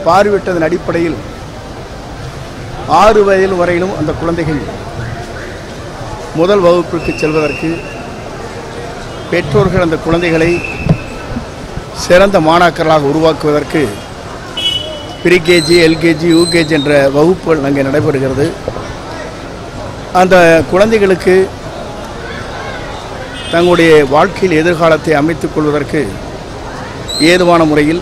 பார்வையிட்டதன் அடிப்படையில் 6 வயது வரையிலும் அந்த குழந்தைகள் முதல் வகுப்பிற்கு செல்வதற்கு பெற்றோர்கள் அந்த குழந்தைகளை சிறந்த மாணாக்கர்களாக உருவாக்குவதற்கு ப்ரீகேஜி, எல்கேஜி, யூகேஜி என்ற வகுப்புகள் அங்கே நடைபெறுகிறது. அந்த குழந்தைகளுக்கு தங்களுடைய வாழ்க்கையில் எதிர்காலத்தை அமைத்துக் கொள்வதற்கு ஏதுவான முறையில்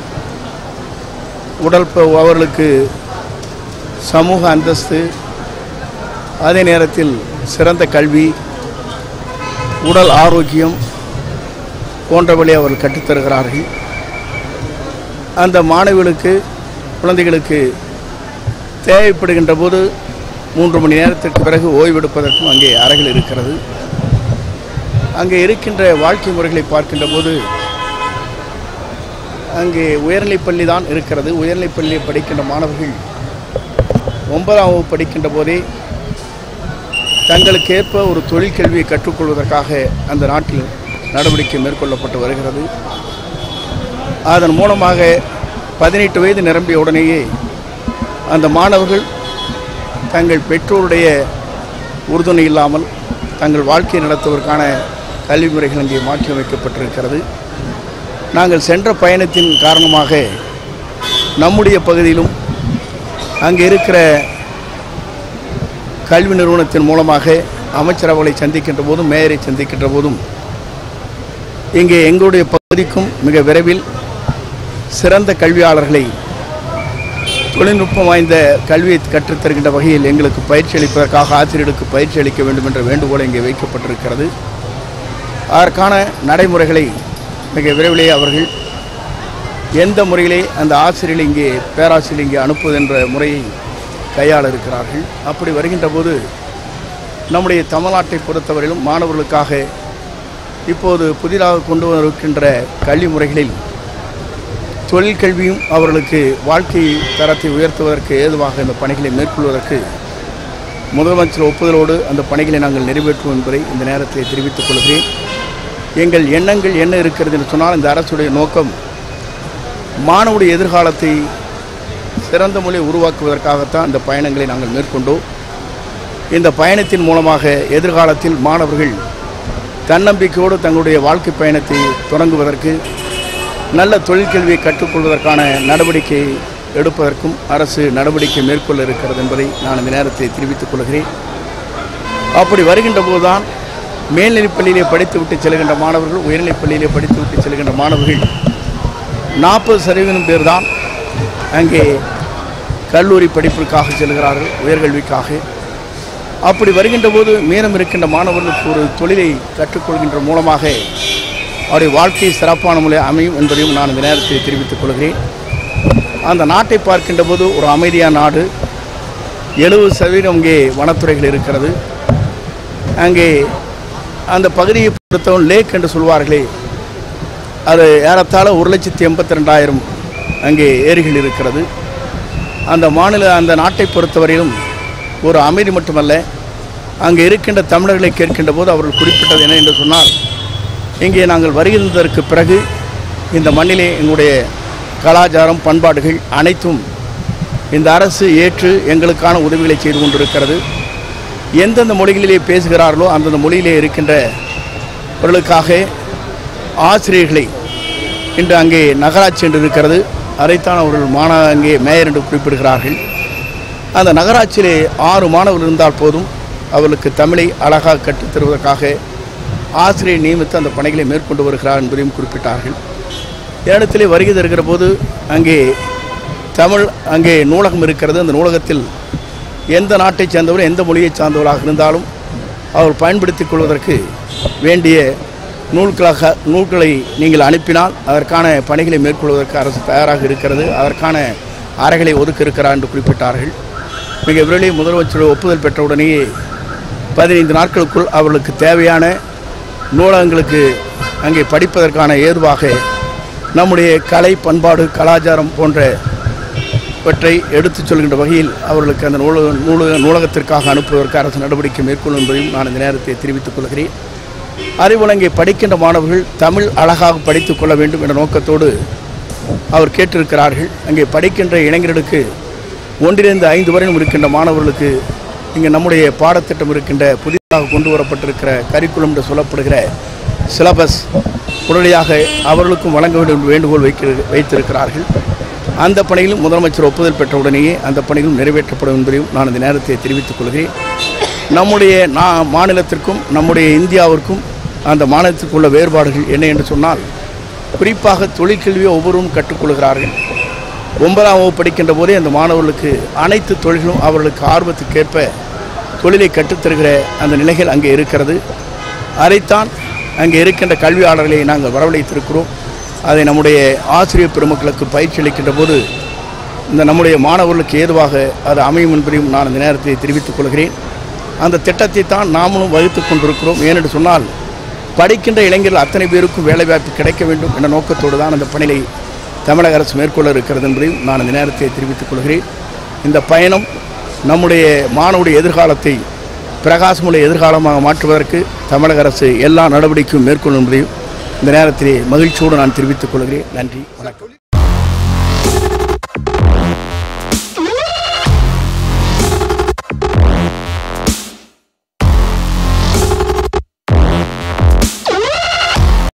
அவர்களுக்கு சமூக அந்தஸ்து, அதே நேரத்தில் சிறந்த கல்வி, உடல் ஆரோக்கியம் போன்றவற்றை அவர்கள் கற்றுத்தருகிறார்கள். அந்த மாணவிகளுக்கு குழந்தைகளுக்கு தேவைப்படுகின்ற போது 3 மணி நேரத்திற்கு பிறகு ஓய்வெடுப்பதற்கும் அங்கே அறைகள் இருக்கிறது. அங்கே இருக்கின்ற வாழ்க்கை முறைகளை பார்க்கின்ற போது அங்கே உயர்நிலைப்பள்ளி தான் இருக்கிறது. உயர்நிலைப்பள்ளியை படிக்கின்ற மாணவர்கள் 9ஆம் வகுப்பு படிக்கின்ற போதே தங்களுக்கேற்ப ஒரு தொழிற்கல்வியை கற்றுக்கொள்வதற்காக அந்த நாட்டில் நடவடிக்கை மேற்கொள்ளப்பட்டு வருகிறது. அதன் மூலமாக 18 வயது நிரம்பிய உடனேயே அந்த மாணவர்கள் தங்கள் பெற்றோருடைய உறுதுணை இல்லாமல் தங்கள் வாழ்க்கையை நடத்துவதற்கான கல்வி முறைகள் அங்கே மாற்றியமைக்கப்பட்டிருக்கிறது. நாங்கள் சென்ற பயணத்தின் காரணமாக நம்முடைய பகுதியிலும் அங்கே இருக்கிற கல்வி நிறுவனத்தின் மூலமாக அமைச்சர் அவர்களை சந்திக்கின்ற போதும் மேயரை சந்திக்கின்ற போதும் இங்கே எங்களுடைய பகுதிக்கும் மிக விரைவில் சிறந்த கல்வியாளர்களை தொழில்நுட்பம் வாய்ந்த கல்வியை கற்றுத்தருகின்ற வகையில் எங்களுக்கு பயிற்சி அளிப்பதற்காக ஆசிரியர்களுக்கு பயிற்சி அளிக்க வேண்டும் என்ற வேண்டுகோள் இங்கே வைக்கப்பட்டிருக்கிறது. அதற்கான நடைமுறைகளை மிக விரைவிலே அவர்கள் எந்த முறையிலே அந்த ஆசிரியர்கள் இங்கே பேராசிரியர் இங்கே அனுப்புவது என்ற முறையை கையாள இருக்கிறார்கள். அப்படி வருகின்ற போது நம்முடைய தமிழ்நாட்டை பொறுத்தவரையிலும் மாணவர்களுக்காக இப்போது புதிதாக கொண்டு வருகின்ற கல்வி முறைகளில் தொழிற்கல்வியும் அவர்களுக்கு வாழ்க்கை தரத்தை உயர்த்துவதற்கு ஏதுவாக இந்த பணிகளை மேற்கொள்வதற்கு முதலமைச்சர் ஒப்புதலோடு அந்த பணிகளை நாங்கள் நிறைவேற்றுவோம் என்பதை இந்த நேரத்தில் தெரிவித்துக் கொள்கிறேன். எங்கள் எண்ணங்கள் என்ன இருக்கிறது என்று சொன்னால், இந்த அரசுடைய நோக்கம் மாணவருடைய எதிர்காலத்தை சிறந்த முறையில் உருவாக்குவதற்காகத்தான் இந்த பயணங்களை நாங்கள் மேற்கொண்டோம். இந்த பயணத்தின் மூலமாக எதிர்காலத்தில் மாணவர்கள் தன்னம்பிக்கையோடு தங்களுடைய வாழ்க்கை பயணத்தை தொடங்குவதற்கு, நல்ல தொழிற்கல்வியை கற்றுக்கொள்வதற்கான நடவடிக்கை எடுப்பதற்கும் அரசு நடவடிக்கை மேற்கொள்ள இருக்கிறது என்பதை நான் இந்த நேரத்தை தெரிவித்துக் கொள்கிறேன். அப்படி வருகின்ற போதுதான் மேல்நிலைப்பள்ளியிலே படித்துவிட்டு செல்கின்ற மாணவர்கள், உயர்நிலைப்பள்ளியிலே படித்துவிட்டு செல்கின்ற மாணவர்கள் 40% பேர் தான் அங்கே கல்லூரி படிப்பிற்காக செல்கிறார்கள், உயர்கல்விக்காக. அப்படி வருகின்ற போது மீதம் இருக்கின்ற மாணவர்களுக்கு ஒரு தொழிலை கற்றுக்கொள்கின்ற மூலமாக அவருடைய வாழ்க்கை சிறப்பான முறையில் அமையும் என்பதையும் நான் இந்த நேரத்தில் தெரிவித்துக் கொள்கிறேன். அந்த நாட்டை பார்க்கின்ற போது ஒரு அமைதியான நாடு. 70% அங்கே வனத்துறைகள் இருக்கிறது. அங்கே அந்த பகுதியை பொறுத்தவரை லேக் என்று சொல்வார்களே, அது ஏறத்தாழ 1,82,000 அங்கே ஏரிகள் இருக்கிறது. அந்த நாட்டை பொறுத்தவரையிலும் ஒரு அமைதி மட்டுமல்ல, அங்கே இருக்கின்ற தமிழர்களை கேட்கின்ற போது அவர்கள் குறிப்பிட்டது என்ன என்று சொன்னால், இங்கே நாங்கள் வருகின்றதற்கு பிறகு இந்த மண்ணிலே எங்களுடைய கலாச்சாரம், பண்பாடுகள் அனைத்தும் இந்த அரசு ஏற்று எங்களுக்கான உதவிகளை செய்து கொண்டிருக்கிறது. எந்தெந்த மொழிகளிலே பேசுகிறார்களோ அந்தந்த மொழியிலே இருக்கின்றவர்களுக்காக ஆசிரியர்களை இன்று அங்கே நகராட்சி என்று இருக்கிறது, அதைத்தான் அவர்கள் அங்கே மேயர் என்று குறிப்பிடுகிறார்கள். அந்த நகராட்சியிலே 6 மாணவர்கள் இருந்தால் போதும், அவர்களுக்கு தமிழை அழகாக கற்றுத்தருவதற்காக ஆசிரியர் நியமித்து அந்த பணிகளை மேற்கொண்டு வருகிறார் என்பதையும் குறிப்பிட்டார்கள். இடத்திலே வருகை தருகிற போது அங்கே அங்கே நூலகம் இருக்கிறது. அந்த நூலகத்தில் எந்த நாட்டைச் சேர்ந்தவர்கள், எந்த மொழியைச் சார்ந்தவர்களாக இருந்தாலும் அவர்கள் பயன்படுத்திக் கொள்வதற்கு வேண்டிய நூல்களை நீங்கள் அனுப்பினால் அதற்கான பணிகளை மேற்கொள்வதற்கு அரசு தயாராக இருக்கிறது. அதற்கான அறைகளை ஒதுக்க இருக்கிறார் என்று குறிப்பிட்டார்கள். மிக விரைவில் முதலமைச்சர் ஒப்புதல் பெற்றவுடனேயே 15 நாட்களுக்குள் அவர்களுக்கு தேவையான நூலகங்களுக்கு அங்கே படிப்பதற்கான ஏதுவாக நம்முடைய கலை, பண்பாடு, கலாச்சாரம் போன்றவற்றை எடுத்துச் சொல்கின்ற வகையில் அவர்களுக்கு அந்த நூலகத்திற்காக அனுப்புவதற்கு அரசு நடவடிக்கை மேற்கொள்ளும் என்பதையும் நான் இந்த நேரத்தை தெரிவித்துக் கொள்கிறேன். அதேபோல் இங்கே படிக்கின்ற மாணவர்கள் தமிழ் அழகாக படித்துக் கொள்ள வேண்டும் என்ற நோக்கத்தோடு அவர் கேட்டிருக்கிறார்கள். அங்கே படிக்கின்ற இளைஞர்களுக்கு 1 5 வரையும் இருக்கின்ற மாணவர்களுக்கு இங்கே நம்முடைய பாடத்திட்டம் இருக்கின்ற புதிதாக கொண்டு வரப்பட்டிருக்கிற கரிக்குலம் என்று சொல்லப்படுகிற சிலபஸ் உடனடியாக அவர்களுக்கும் வழங்க வேண்டும் என்று வேண்டுகோள் வைத்திருக்கிறார்கள். அந்த பணியிலும் முதலமைச்சர் ஒப்புதல் பெற்ற உடனேயே அந்த பணிகளும் நிறைவேற்றப்படும் என்பதையும் நான் இந்த நேரத்தை தெரிவித்துக் கொள்கிறேன். நம்முடைய மாநிலத்திற்கும் நம்முடைய இந்தியாவிற்கும் அந்த மாநிலத்திற்கு உள்ள வேறுபாடுகள் என்ன என்று சொன்னால், குறிப்பாக தொழிற்கல்வியை ஒவ்வொருவரும் கற்றுக்கொள்கிறார்கள். 9ஆம் வகுப்பு படிக்கின்ற போதே அந்த மாணவர்களுக்கு அனைத்து தொழில்களும் அவர்களுக்கு ஆர்வத்துக்கேற்ப தொழிலை கற்றுத்தருகிற அந்த நிலைகள் அங்கே இருக்கிறது. அதைத்தான் அங்கே இருக்கின்ற கல்வியாளர்களை நாங்கள் வரவழைத்திருக்கிறோம். அதை நம்முடைய ஆசிரியர் பெருமக்களுக்கு பயிற்சி அளிக்கின்ற போது இந்த நம்முடைய மாணவர்களுக்கு ஏதுவாக அது அமையும் என்பதையும் நான் இந்த நேரத்தை தெரிவித்துக் கொள்கிறேன். அந்த திட்டத்தை தான் நாமளும் வகுத்து கொண்டிருக்கிறோம். ஏனென்று சொன்னால், படிக்கின்ற இளைஞர்கள் அத்தனை பேருக்கும் வேலைவாய்ப்பு கிடைக்க வேண்டும் என்ற நோக்கத்தோடு தான் அந்த பணியை தமிழக அரசு மேற்கொள்ள இருக்கிறது என்பதையும் நான் இந்த நேரத்தை தெரிவித்துக் கொள்கிறேன். இந்த பயணம் நம்முடைய மாணவருடைய எதிர்காலத்தை பிரகாசமுள்ள எதிர்காலமாக மாற்றுவதற்கு தமிழக அரசு எல்லா நடவடிக்கையும் மேற்கொள்ளும் என்பதையும் இந்த நேரத்திலே மகிழ்ச்சியோடு நான் தெரிவித்துக் கொள்கிறேன். நன்றி, வணக்கம்.